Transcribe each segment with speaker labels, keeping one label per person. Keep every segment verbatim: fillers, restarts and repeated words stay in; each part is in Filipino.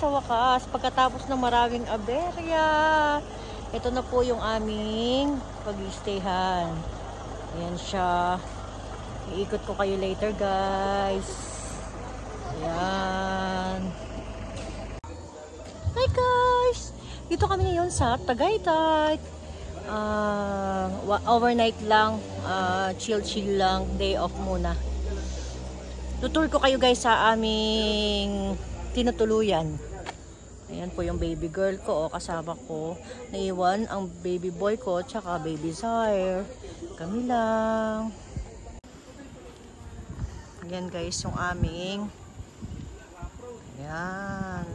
Speaker 1: sa wakas, pagkatapos ng maraming aberya, ito na po yung aming pag-i-stayhan. Ayan siya. Iikot ko kayo later, guys. Ayan. Hi, guys! Dito kami ngayon sa Tagaytay. Uh, overnight lang, uh, chill-chill lang, day off muna. Tutur ko kayo guys sa aming tinutuluyan. Ayan po yung baby girl ko, o kasama ko. Naiwan ang baby boy ko, tsaka baby Zaire. Kami lang. Ayan guys, yung aming. Ayan.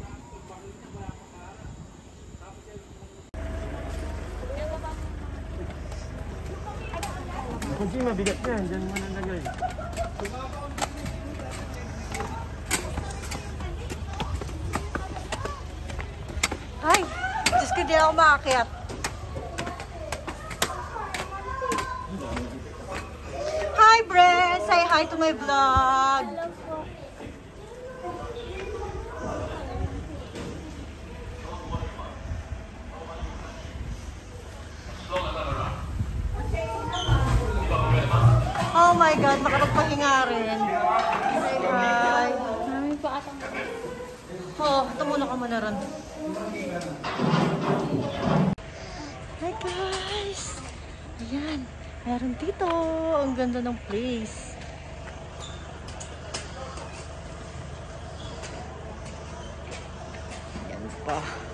Speaker 2: Kunci mabigat yan, dyan mo nalagay.
Speaker 1: Ay, Diyos ko, di ako makakit. Hi, Bre! Say hi to my vlog. Oh my God, makapagpahinga rin. Say hi.
Speaker 3: Marami pa atang.
Speaker 1: Oh, ito muna ka muna rin. Hi guys! Ayan, meron dito. Ang ganda ng place. Ayan pa.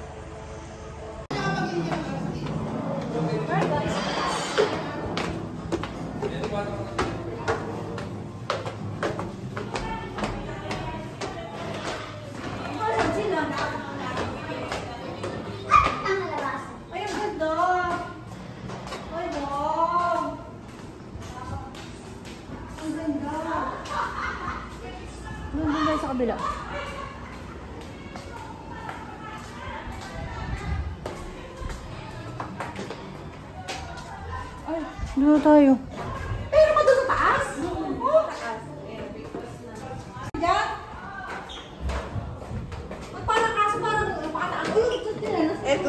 Speaker 1: Nandun sa kabila. Ay, doon tayo.
Speaker 3: Pero mo doon sa taas? Oo, taas. Diyan? Parang kaso parang napakataas. Uy, ito din.
Speaker 1: Eto.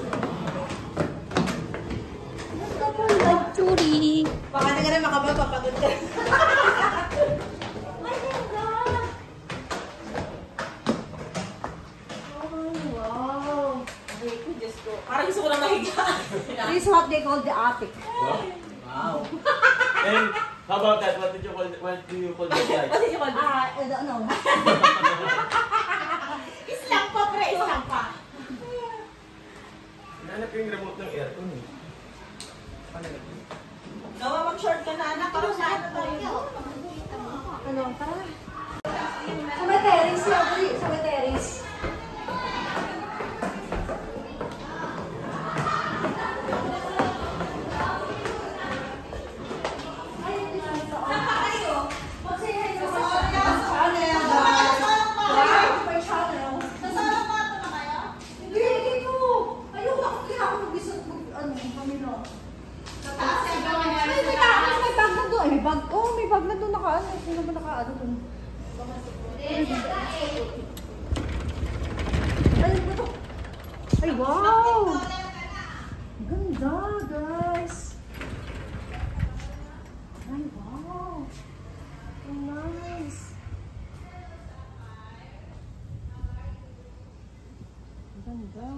Speaker 3: Churi.
Speaker 1: Baka na ka rin makapagpapagod ka.
Speaker 3: Parang gusto ko lang mahiga. This is what they call the attic.
Speaker 2: Wow. And how about that? What did you call what do you call the guys?
Speaker 3: What did you call this? Ah, I don't know. Islang pa, pre. Islang pa.
Speaker 2: Hanap yung remote ng aircon eh.
Speaker 3: Gawa mag-short ka na, anak. Parang saan na tayo? Ano? Tara. Sa may terrace. Sa may terrace. May bag, oh, may bag na doon naka-ano. Sino ba naka-ano doon? Ay, ito. Ay, wow! Ganda, guys! Ay, wow! So nice! Ganda.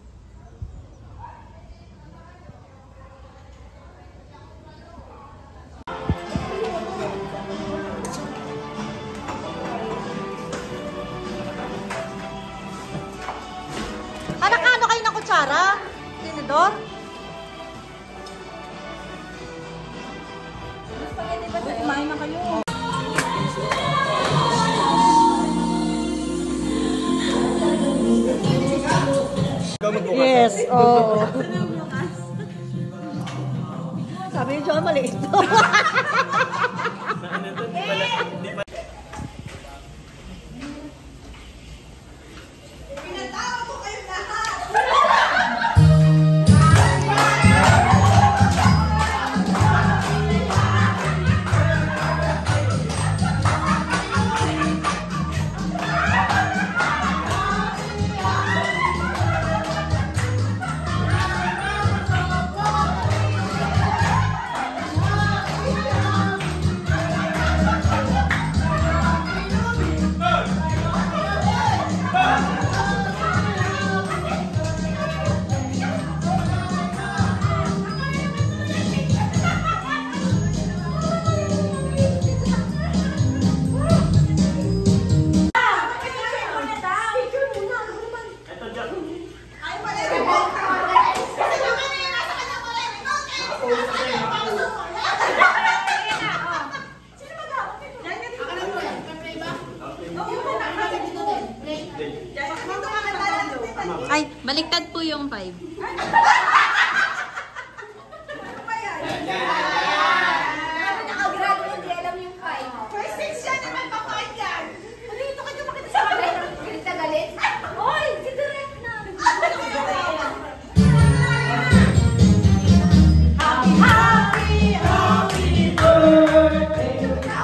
Speaker 3: Kutsara? Tinidor? Kumain na kayo. Yes, oh. Sabi niyo, John, maliit to.
Speaker 4: Ay, baliktad po yung five.
Speaker 3: Nakagrado mo, di alam yung five. First six siya naman papakinggan. Dito ka nyo makita sa galit. Galit na galit. Oy, si Direk na. Happy, happy, happy birthday.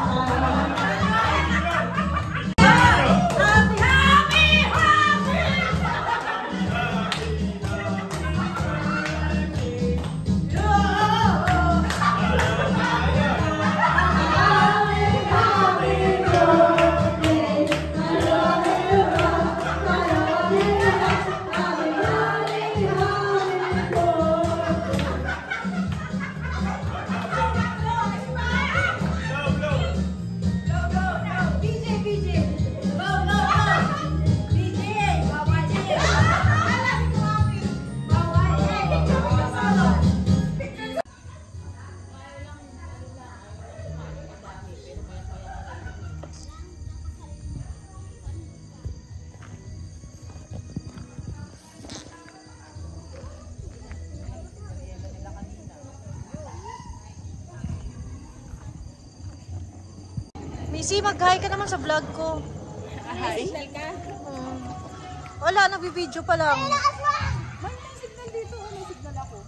Speaker 1: Missy, mag-hi ka naman sa vlog ko.
Speaker 4: Hi.
Speaker 1: Hmm. Wala, nagbibideo pa lang.
Speaker 3: May signal dito. May signal ako.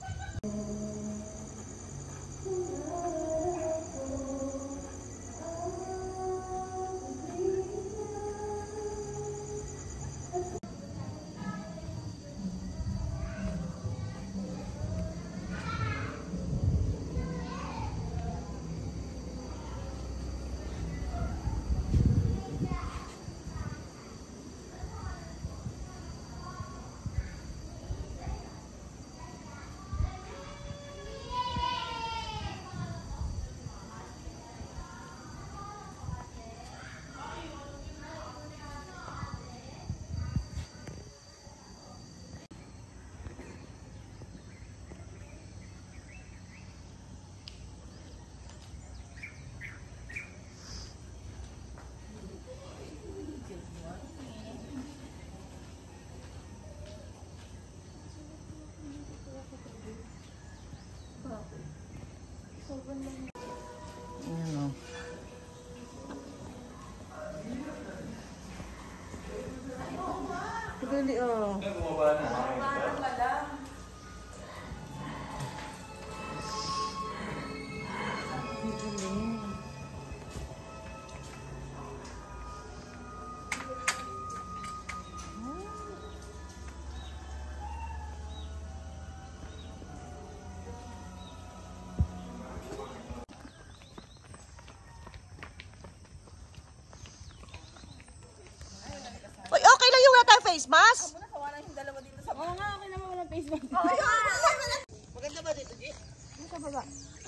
Speaker 1: Ano? Gali, oh. Uy, okay lang yung wala tayong face mask?
Speaker 4: Oo nga, okay naman walang face mask.
Speaker 1: Maganda ba dito, G?
Speaker 4: Sa baba.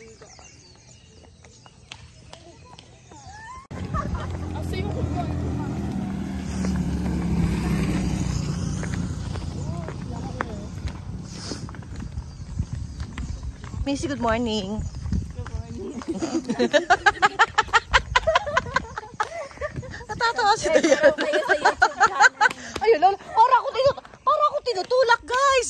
Speaker 4: Asa yung kubo?
Speaker 1: Missy, good morning.
Speaker 4: Good morning.
Speaker 1: Natatawa si Dayan. Ayun, lolo. Para ako, tinut para ako tinutulak, guys.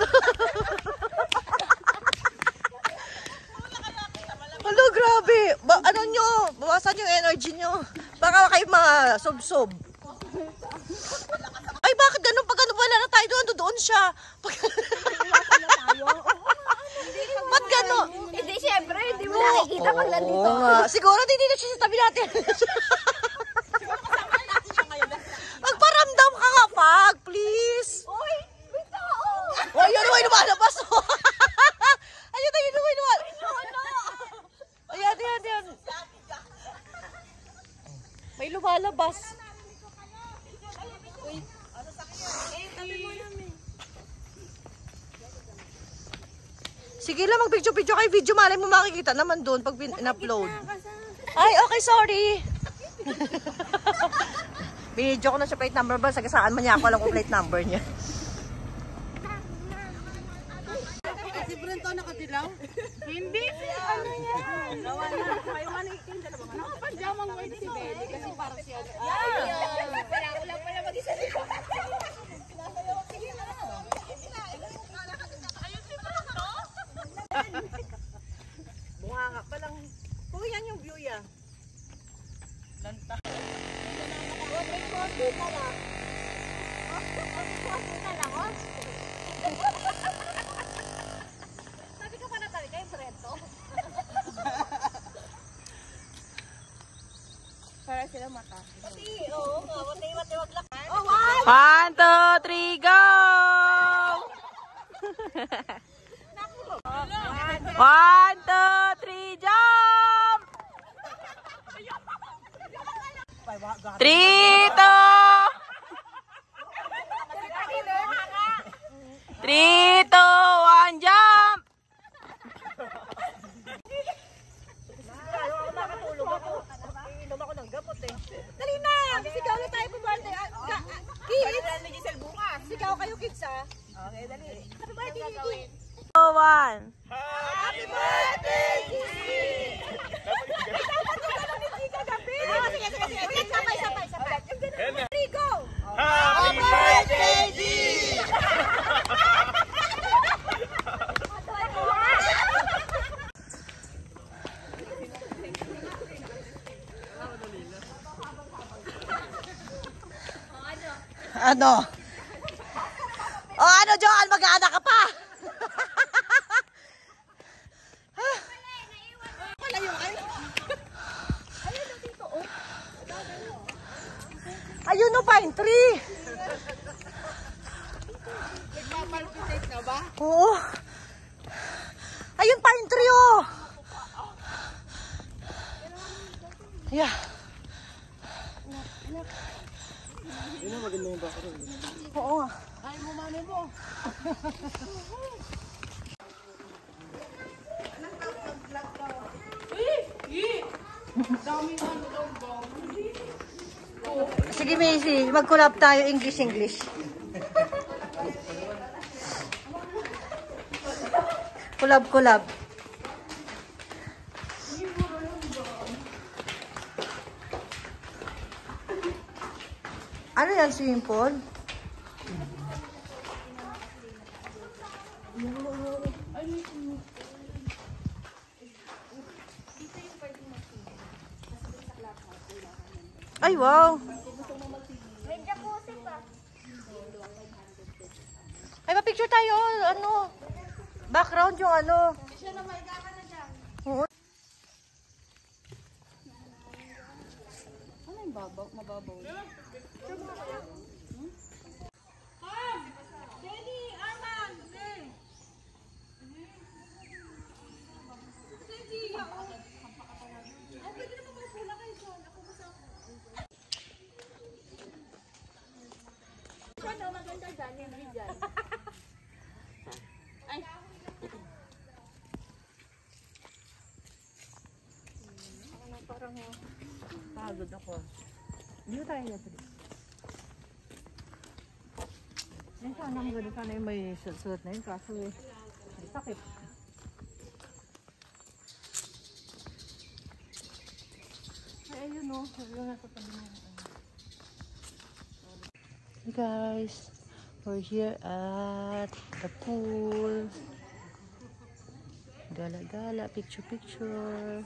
Speaker 1: Hello, grabe. Ba ano nyo? Bawasan yung energy nyo. Baka kayo mga sob-sob. Ay, bakit ganun? Pag ano wala na tayo doon, doon siya. Pag... Ba't gano'n?
Speaker 3: Hindi, syempre. Hindi mo nakikita pag nandito.
Speaker 1: Oo nga. Siguro hindi na siya sa tabi natin. Magparamdam ka nga, Pag, please.
Speaker 3: Uy, may tao.
Speaker 1: Oh, yun naman lumalabas. Ayun tayo naman lumalabas. Ayan, ayan, ayan. May lumalabas. Sige lang, mag-video-video kay video. Malay mo makikita naman doon pag in-upload. Ay, okay, sorry. Binidyo ko na sa plate number ba? Sagasaan man niya ako alam kung plate number niya.
Speaker 4: Si Brento nakatilaw? Hindi, si ano yan? Nawa na. Kayo manikin dalawa. Nakapajamang white si Belly kasi parang siya.
Speaker 3: Wala, wala pala mag-isa. Sige na. Sabi ko pa na talaga yung preto.
Speaker 4: Para sila mata.
Speaker 3: Pati, oo nga. Pati, wag lang. Oh,
Speaker 1: One, two, three, go! One, two, three, jump! Three, two! Three, two, one, jump!
Speaker 3: Inom ako ng gamot eh. Dali na! Sigaw na tayo po birthday. Kids! Sigaw kayo kids ah. Okay, dali. Happy birthday, kids!
Speaker 1: Two, one.
Speaker 3: Happy birthday, Kiki! Ay, dapat yung gano'n ni Chika gabi. Oh, sige, sige, sige. Ulit, sabay, sabay, sabay. Yung gano'n. Three, go!
Speaker 2: Happy birthday, G!
Speaker 1: Ano? O ano, Joan? Mag-aanak ka pa? Ayun no, pine tree.
Speaker 4: Nagpapalpitate na ba?
Speaker 1: Oo. Ayun, pine tree, oh. Yeah.
Speaker 2: Yun ang maganda yung bako rin.
Speaker 1: Oo nga.
Speaker 4: Ay, mumano mo.
Speaker 1: Sige, Macy. Mag-collab tayo English-English. Collab-collab. Ano yan, swimming pool? Ay, wow!
Speaker 3: May jacuzzi pa.
Speaker 1: Ay, pa-picture tayo. Ano? Background yung ano.
Speaker 3: Siya na may gaka na dyan.
Speaker 1: Oo.
Speaker 4: Ano yung babaw? Mababaw.
Speaker 3: Jenny, Arman, okay. Ano maganda dyan, yung dyan. Ay.
Speaker 1: Parang pagod ako. Hindi tayo nasa dito. Yan, sana ang gano'n. Sana yung may suot na yun. Kaso eh, may sakit. Ay, ayun o. Ayun nasa tabi na. Hey guys, we're here at the pool. Gala-gala, picture-picture.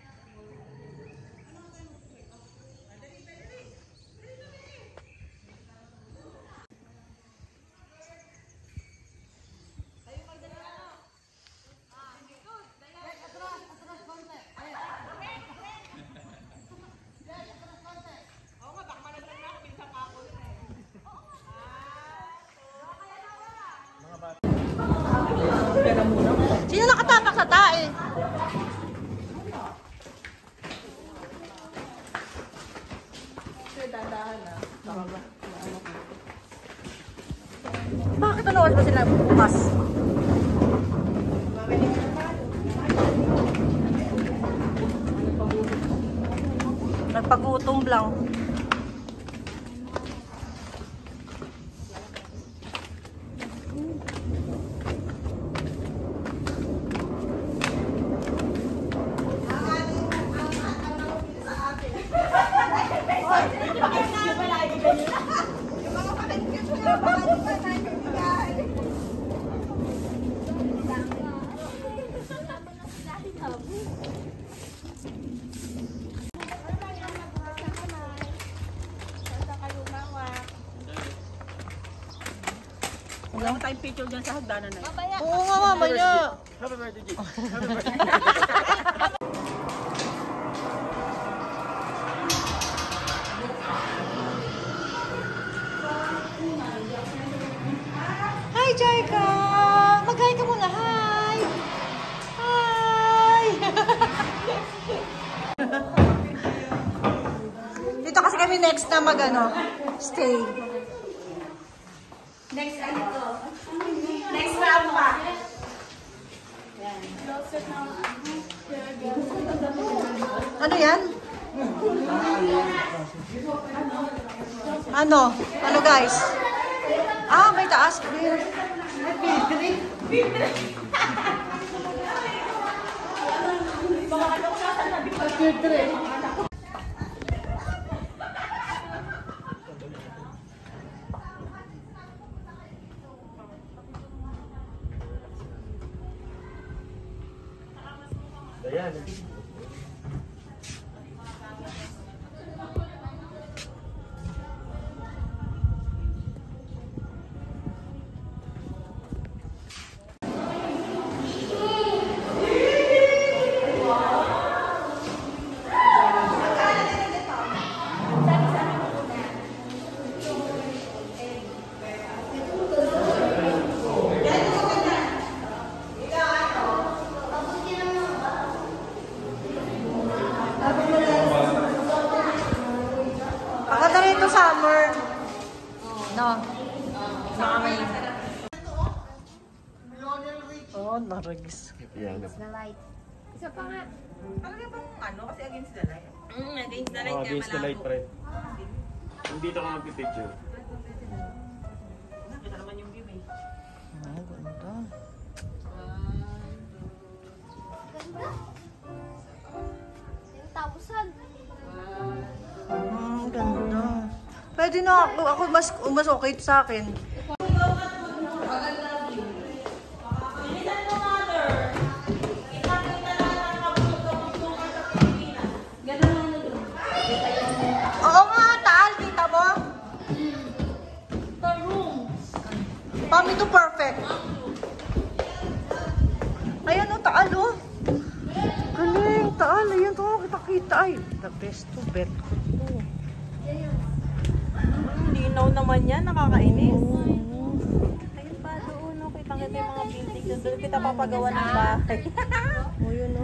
Speaker 1: Sino nakatapak sa tae? Bakit ano oras ba sila bukas? Nagpagutom lang.
Speaker 4: Wala mo tayong picture dyan sa hagdanan na yun.
Speaker 1: Oo nga, mamaya.
Speaker 2: Happy birthday, G. Happy birthday.
Speaker 1: Hi, Jaika! Mag-hi ka muna, hi! Hi! Dito kasi kami next na mag, ano, stay.
Speaker 3: Next ano to? Next round pa.
Speaker 1: Ano yan? Ano? Ano, guys? Ah, may taas.
Speaker 2: Ayan.
Speaker 1: Maganda rin ito summer. No. Baka may... Oh, naragis.
Speaker 2: Ayan.
Speaker 3: Isa pa nga.
Speaker 4: Talaga bang ano? Kasi against the light.
Speaker 3: Mm, against the light
Speaker 2: Oh,
Speaker 3: kaya
Speaker 2: against the light,
Speaker 3: malabo.
Speaker 2: pre. Dito ka magpipicture.
Speaker 4: Nakita naman yung view eh.
Speaker 1: Ay, ganda.
Speaker 3: Tapusan.
Speaker 1: Hmm, ganda. Pwede na ako. Ako mas, mas okay ito sa akin. Oo nga, taal. Kita mo? Pami to perfect. Ayan o, taal o. Galing, taal. Ayan to, kita-kita. Ay, the best to bet ko to.
Speaker 4: Linaw naman yan, nakakainis. Ayun pa doon, no? Kitang kita yung mga building doon. Doon kita papagawa ng bahay.
Speaker 1: O yun